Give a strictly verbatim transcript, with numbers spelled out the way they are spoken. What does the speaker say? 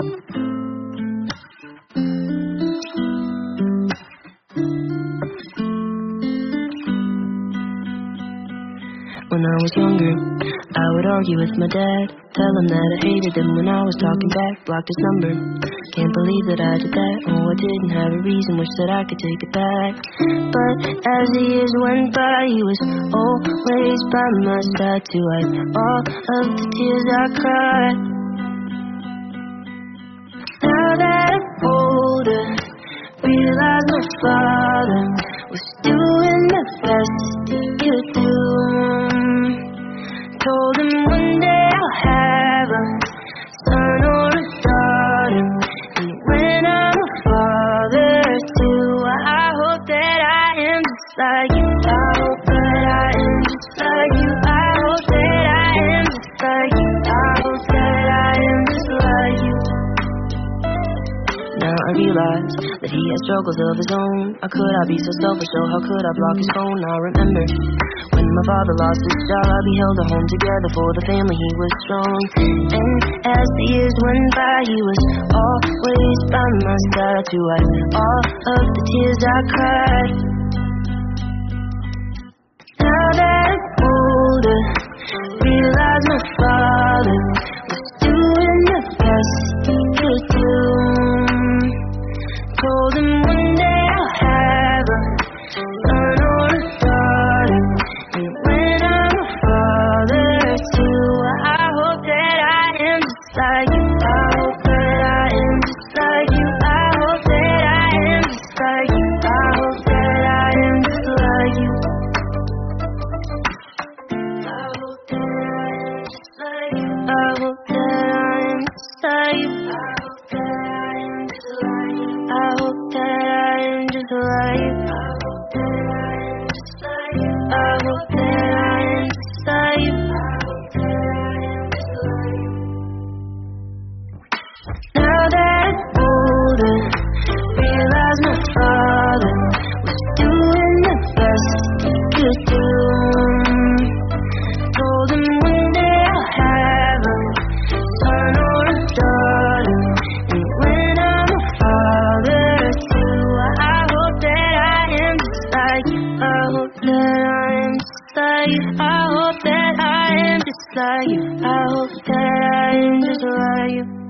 When I was younger, I would argue with my dad, tell him that I hated him when I was talking back, blocked his number. Can't believe that I did that. Oh, I didn't have a reason, wish that I could take it back. But as the years went by, he was always by my side to wipe all of the tears I cried. Now that I'm older, realize my father was doing the best he could do. Told him one day I'll have a son or a daughter, and when I'm a father too, I hope that I am just like you. I hope that I am just like you. I hope that I am just like you. I hope that I am just like you. Now I realize that he has struggles of his own. How could I be so selfish? Oh, how could I block his phone? I remember when my father lost his job, we held a home together for the family, he was strong. And as the years went by, he was always by my side to wipe all of the tears I cried. Now that I'm older, realize my father was doing the best he could do. Told him one day I'll have a son or a daughter, and when I'm a father too, I hope that I am just like you. I hope that I am just like you. I hope that I am just like you. I hope that I am just like you. I hope that I am just like you. I hope that I am just like you. I hope that I am just like you. I hope that I am just like you. Now that I'm older, realize my father was doing the best he could do. Told him one day I'll have a son or a daughter, and when I'm a father too, I hope that I am just like you. I hope that I am just like you. I hope that I am just like you. I hope that I am just like you.